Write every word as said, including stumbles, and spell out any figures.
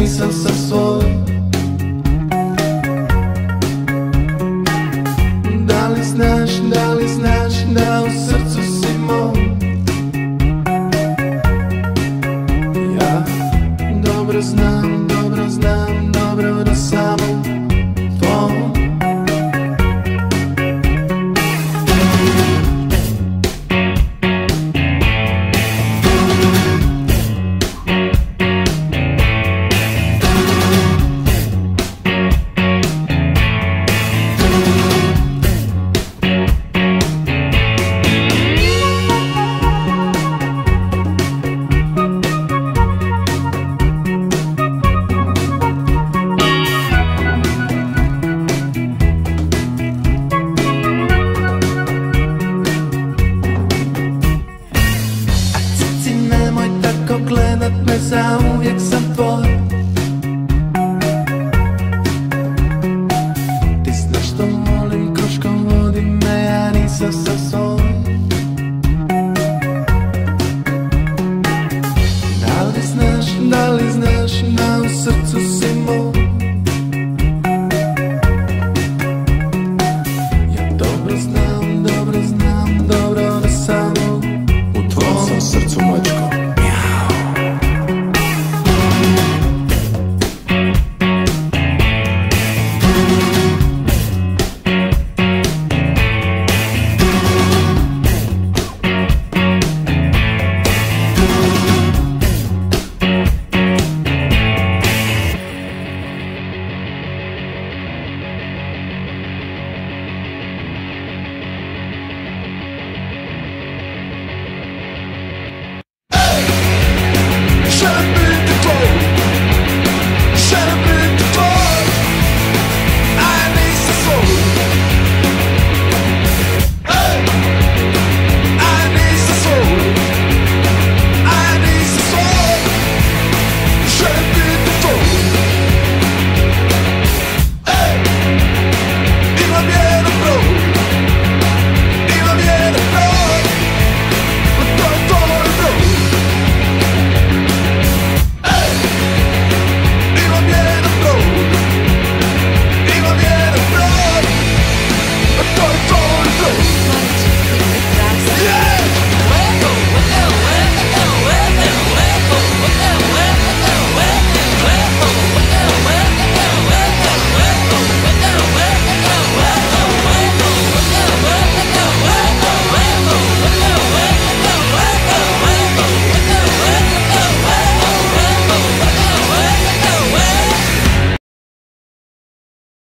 nisam sa svoj. Da li znaš, da li znaš da u srcu si moj? Ja dobro znam, dobro znam, dobro da samo tvoj. Gledat me, zauvijek sam tvoj. Ti znaš što volim, Kruško vodi me, ja nisam sa svoj. Da li znaš, da li znaš da u srcu si moj? Ja dobro znam, dobro znam, dobro da samo u tvojom srcu, mačko.